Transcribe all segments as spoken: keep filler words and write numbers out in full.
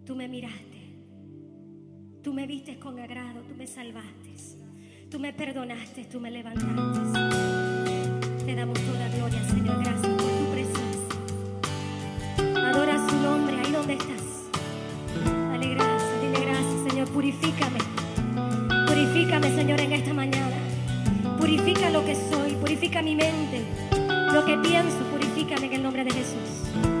Tú me miraste, tú me viste con agrado, tú me salvaste, tú me perdonaste, tú me levantaste. Te damos toda gloria, Señor, gracias por tu presencia. Adora su nombre ahí donde estás. Dale gracias, dile gracias, Señor, purifícame. Purifícame, Señor, en esta mañana. Purifica lo que soy, purifica mi mente, lo que pienso, purifícame en el nombre de Jesús.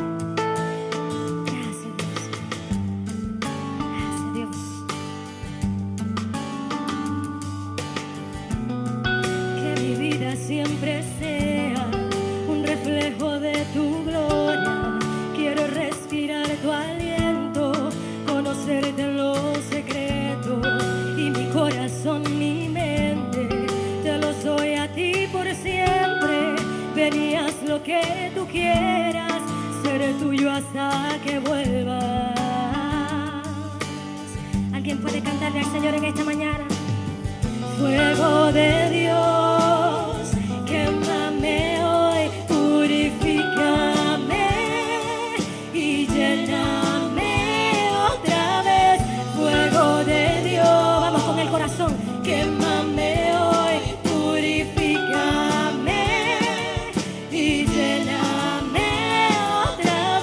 Siempre sea un reflejo de tu gloria. Quiero respirar tu aliento, conocerte en lo secreto, y mi corazón, mi mente, te lo doy a ti por siempre. Venías lo que tú quieras, seré tuyo hasta que vuelvas. ¿Alguien puede cantarle al Señor en esta mañana? Fuego de Dios, quémame hoy, purifícame y lléname otra vez. Fuego de Dios, vamos con el corazón. Quémame hoy, purifícame y lléname otra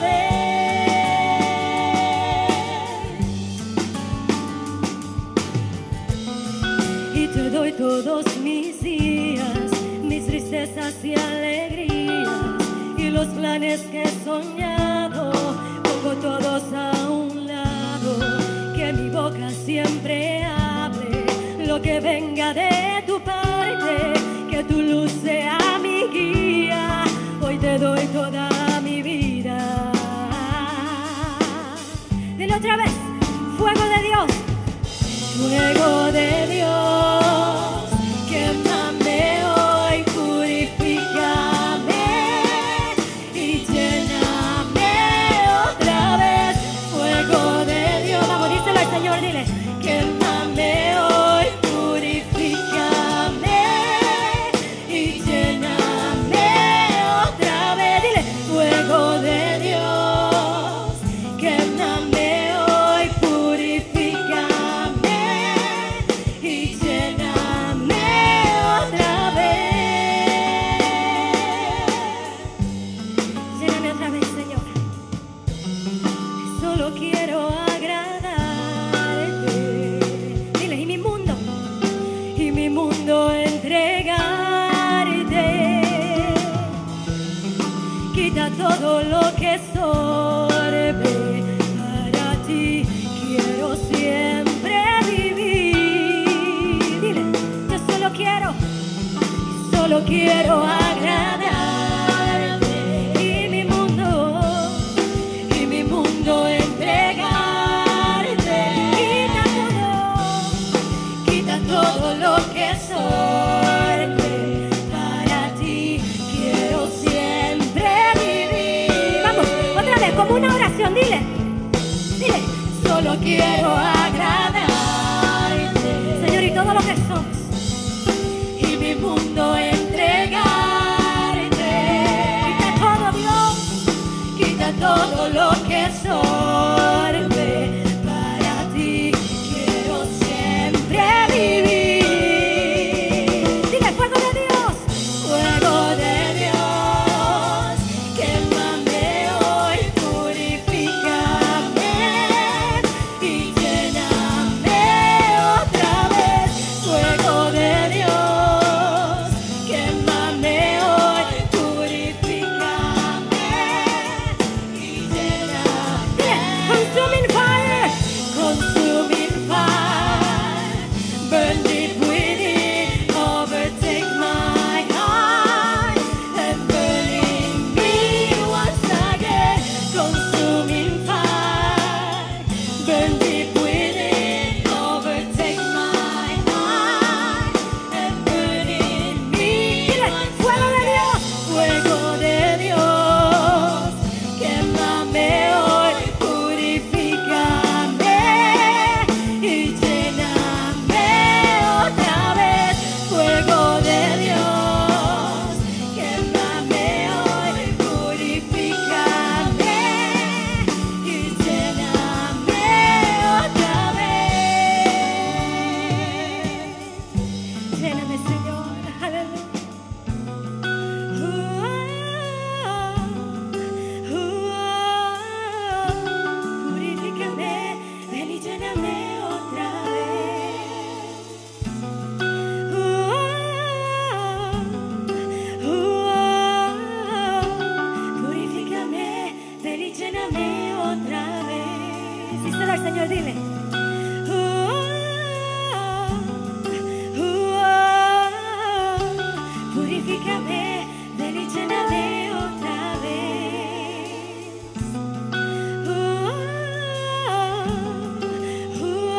vez. Y te doy todos mis días, mis tristezas y alegrías, y los planes que he soñado, pongo todos a un lado. Que mi boca siempre hable lo que venga de tu parte, que tu luz sea mi guía. Hoy te doy toda mi vida. Dile otra vez, fuego de Dios. Fuego de Dios, quémame hoy, purifícame y lléname otra vez. Fuego de Dios, vamos, díselo al Señor, dile. Quémame hoy, purifícame y lléname otra vez. Dile, fuego de Dios, quémame hoy, purifícame y lléname otra vez. Lléname otra vez, Señor. Solo quiero agradarte. Dile, y mi mundo, y mi mundo entregarte. Quita todo lo que estorbe, para ti quiero siempre vivir. dile, yo solo quiero. Solo quiero agradarte. Y mi mundo, y mi mundo entregarte. Quita todo, Quita todo lo que estorbe, para ti quiero siempre vivir. vamos, otra vez, como una oración, dile. Dile, Solo quiero agradarte. Señor, y todo lo que somos, Y mi mundo entregarte. quita todo, Dios. Quita todo lo que estorbe, para ti quiero siempre vivir. Dile, fuego de Dios. Fuego de Dios, quémame hoy, purifícame y lléname otra vez. Díselo al Señor, dile. Purifícame, ven y lléname otra vez. Uh, uh,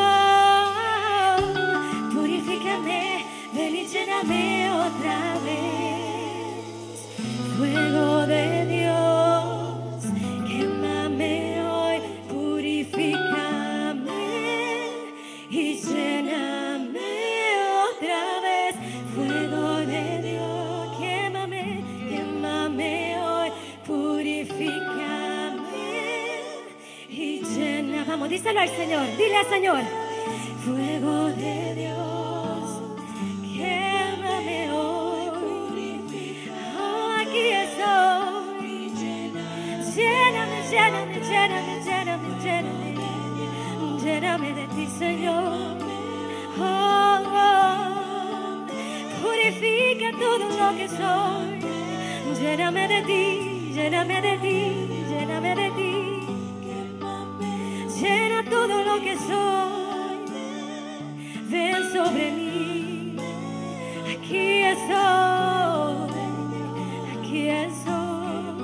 uh, purifícame, ven y lléname otra vez. Fuego de Dios, quémame hoy, purifícame y lléname otra vez. Fuego de Dios, quémame, quémame hoy, purifícame y llena. Vamos, díselo al Señor, dile al Señor. Fuego de Dios, quémame hoy, oh, aquí estoy. Lléname, lléname, lléname, lléname, lléname, lléname de ti, Señor. Oh, oh, purifica todo lo que soy. Lléname de ti, lléname de ti, lléname de ti. Llena todo lo que soy. Ven sobre mí. Aquí estoy, aquí estoy.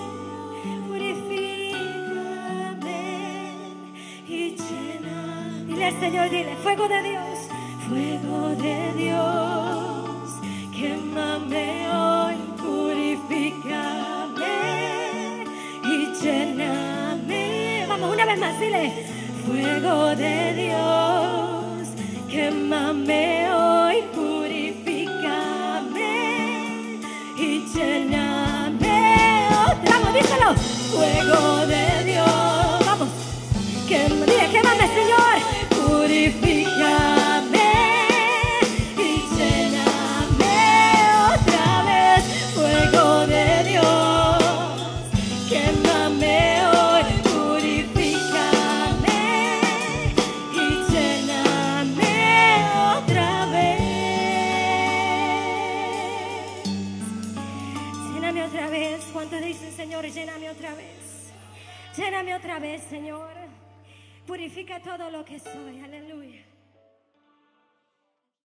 Purifícame y llena. Dile al Señor, dile, fuego de Dios, fuego de Dios, quémame hoy, purifícame y lléname. Vamos, una vez más, dile, fuego de Dios, quémame hoy, purifícame y lléname otra. Vamos, díselo, fuego de Dios. Vamos, quémame, dile, quémame, Señor, purifícame y lléname otra vez. Fuego de Dios, quémame hoy, purifícame y lléname otra vez. Lléname otra vez. ¿Cuántos dicen, Señor, lléname otra vez? Lléname otra vez, Señor. Purifica todo lo que soy. Aleluya.